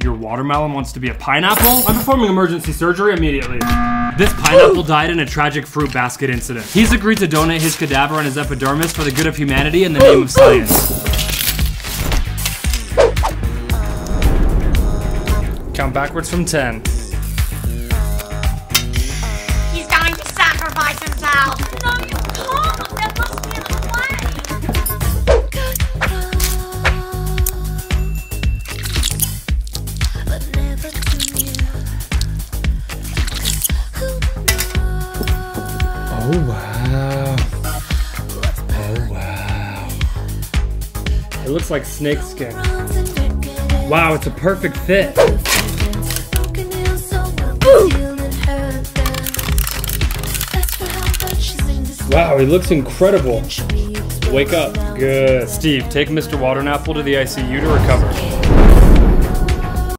Your watermelon wants to be a pineapple? I'm performing emergency surgery immediately. This pineapple died in a tragic fruit basket incident. He's agreed to donate his cadaver and his epidermis for the good of humanity in the name of science. Count backwards from 10. He's going to sacrifice himself. No, you can't. There must be another way. Oh wow. Oh wow. It looks like snake skin. Wow, it's a perfect fit. Wow, he looks incredible. Wake up. Good. Steve, take Mr. Waterapple to the ICU to recover.